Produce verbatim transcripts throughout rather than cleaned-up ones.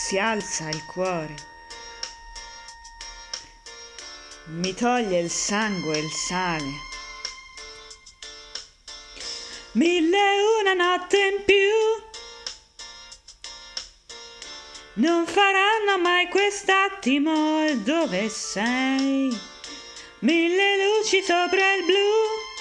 si alza il cuore, mi toglie il sangue e il sale. Mille e una notte in più non faranno mai quest'attimo il dove sei. Mille luci sopra il blu,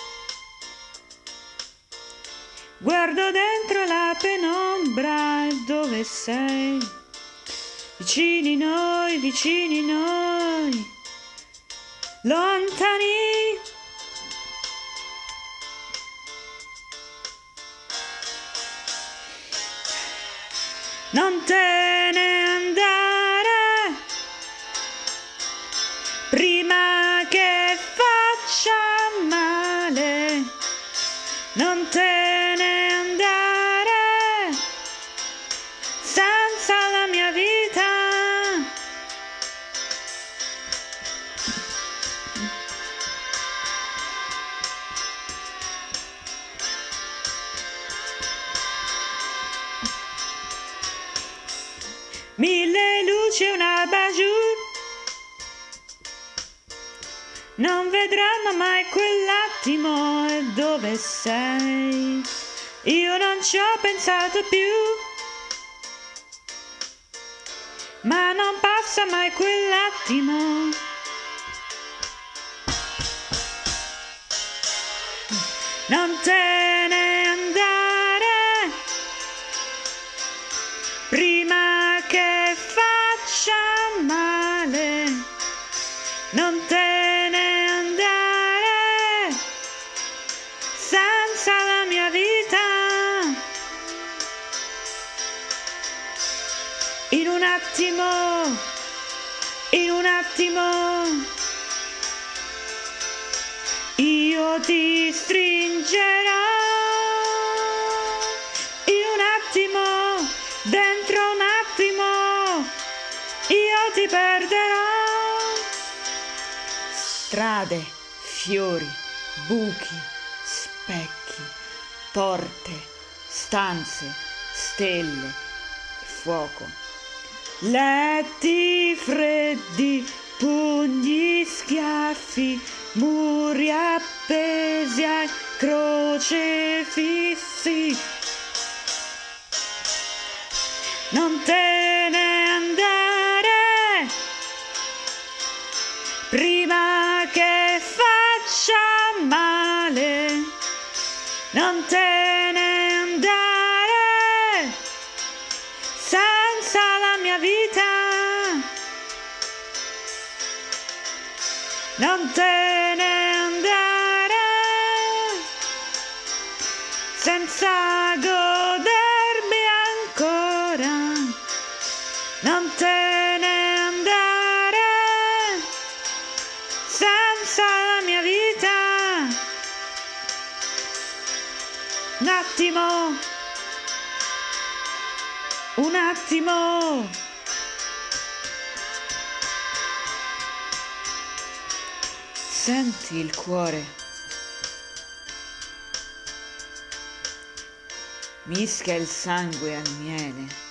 guardo dentro la penombra il dove sei. Vicini noi, vicini noi, lontani. Non te ne andare prima che faccia male, non te ne andare senza la mia vita. Mille luci e una bajour non vedranno mai quell'attimo e dove sei. Io non ci ho pensato più, ma non passa mai quell'attimo. Non te ne andare prima che faccia male, non te ne andare senza la mia vita. In un attimo, in un attimo, io ti stringerò. In un attimo, dentro un attimo, io ti perderò. Strade, fiori, buchi, specchi, porte, stanze, stelle e fuoco. Letti freddi, pugni, schiaffi, muri appesi ai crocefissi. Non te ne andare prima che faccia male, non te ne andare senza la mia vita. Non te ne andare senza godermi ancora. Non te ne andare senza la mia vita. Un attimo, un attimo. Senti il cuore, mischia il sangue al miele.